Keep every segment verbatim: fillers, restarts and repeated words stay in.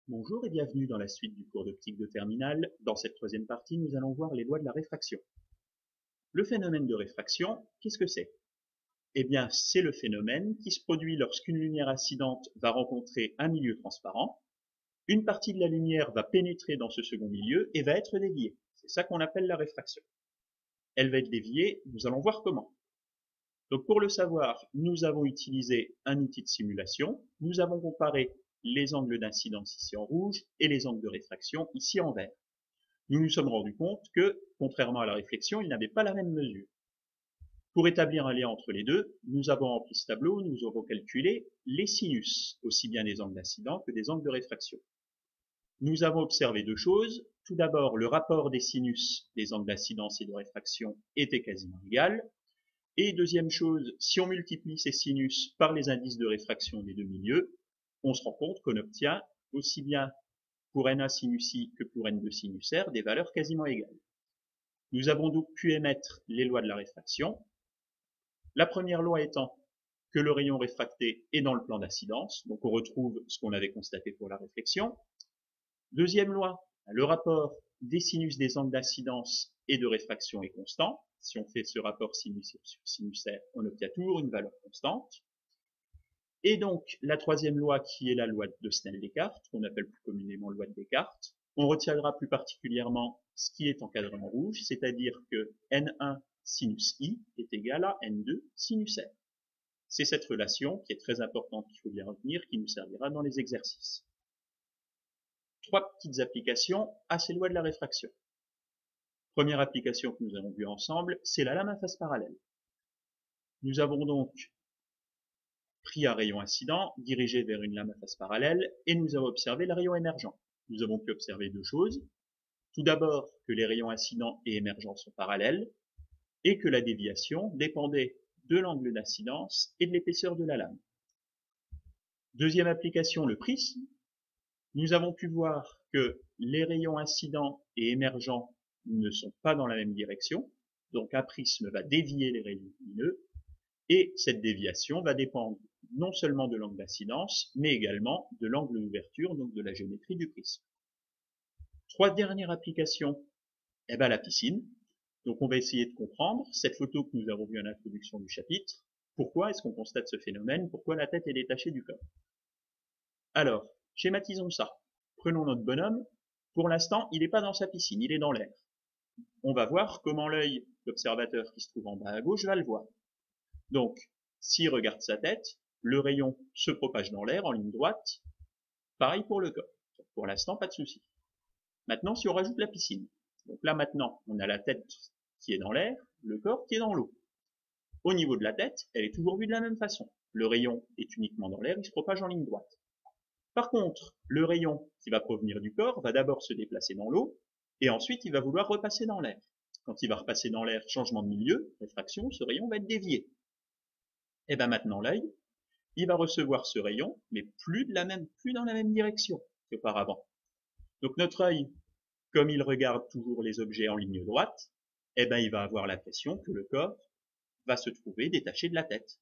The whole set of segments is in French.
Bonjour et bienvenue dans la suite du cours d'optique de terminale. Dans cette troisième partie, nous allons voir les lois de la réfraction. Le phénomène de réfraction, qu'est-ce que c'est? Eh bien, c'est le phénomène qui se produit lorsqu'une lumière incidente va rencontrer un milieu transparent. Une partie de la lumière va pénétrer dans ce second milieu et va être déviée. C'est ça qu'on appelle la réfraction. Elle va être déviée, nous allons voir comment. Donc pour le savoir, nous avons utilisé un outil de simulation. Nous avons comparé les angles d'incidence ici en rouge et les angles de réfraction ici en vert. Nous nous sommes rendus compte que, contrairement à la réflexion, ils n'avaient pas la même mesure. Pour établir un lien entre les deux, nous avons rempli ce tableau, nous avons calculé les sinus, aussi bien des angles d'incidence que des angles de réfraction. Nous avons observé deux choses. Tout d'abord, le rapport des sinus des angles d'incidence et de réfraction était quasiment égal. Et deuxième chose, si on multiplie ces sinus par les indices de réfraction des deux milieux, on se rend compte qu'on obtient aussi bien pour N un sinus I que pour N deux sinus R des valeurs quasiment égales. Nous avons donc pu émettre les lois de la réfraction. La première loi étant que le rayon réfracté est dans le plan d'incidence, donc on retrouve ce qu'on avait constaté pour la réflexion. Deuxième loi, le rapport des sinus des angles d'incidence et de réfraction est constant. Si on fait ce rapport sinus sur sinus R, on obtient toujours une valeur constante. Et donc, la troisième loi, qui est la loi de Snell-Descartes, qu'on appelle plus communément loi de Descartes, on retiendra plus particulièrement ce qui est encadré en rouge, c'est-à-dire que N un sinus I est égal à N deux sinus R. C'est cette relation qui est très importante, qu'il faut bien retenir, qui nous servira dans les exercices. Trois petites applications à ces lois de la réfraction. Première application que nous avons vue ensemble, c'est la lame à face parallèle. Nous avons donc pris un rayon incident, dirigé vers une lame à face parallèle, et nous avons observé le rayon émergent. Nous avons pu observer deux choses. Tout d'abord, que les rayons incidents et émergents sont parallèles, et que la déviation dépendait de l'angle d'incidence et de l'épaisseur de la lame. Deuxième application, le prisme. Nous avons pu voir que les rayons incidents et émergents ne sont pas dans la même direction, donc un prisme va dévier les rayons lumineux, et cette déviation va dépendre non seulement de l'angle d'incidence, mais également de l'angle d'ouverture, donc de la géométrie du prisme. Trois dernières applications, eh ben la piscine. Donc on va essayer de comprendre cette photo que nous avons vue en introduction du chapitre. Pourquoi est-ce qu'on constate ce phénomène? Pourquoi la tête est détachée du corps? Alors, schématisons ça. Prenons notre bonhomme. Pour l'instant, il n'est pas dans sa piscine, il est dans l'air. On va voir comment l'œil d'observateur qui se trouve en bas à gauche va le voir. Donc, s'il regarde sa tête, le rayon se propage dans l'air en ligne droite. Pareil pour le corps. Pour l'instant, pas de souci. Maintenant, si on rajoute la piscine. Donc là, maintenant, on a la tête qui est dans l'air, le corps qui est dans l'eau. Au niveau de la tête, elle est toujours vue de la même façon. Le rayon est uniquement dans l'air, il se propage en ligne droite. Par contre, le rayon qui va provenir du corps va d'abord se déplacer dans l'eau, et ensuite il va vouloir repasser dans l'air. Quand il va repasser dans l'air, changement de milieu, réfraction, ce rayon va être dévié. Et bien maintenant l'œil, il va recevoir ce rayon, mais plus, de la même, plus dans la même direction qu'auparavant. Donc notre œil, comme il regarde toujours les objets en ligne droite, eh ben il va avoir l'impression que le corps va se trouver détaché de la tête.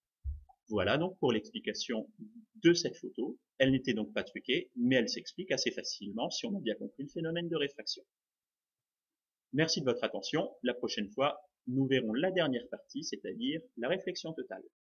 Voilà donc pour l'explication de cette photo. Elle n'était donc pas truquée, mais elle s'explique assez facilement si on a bien compris le phénomène de réfraction. Merci de votre attention. La prochaine fois, nous verrons la dernière partie, c'est-à-dire la réflexion totale.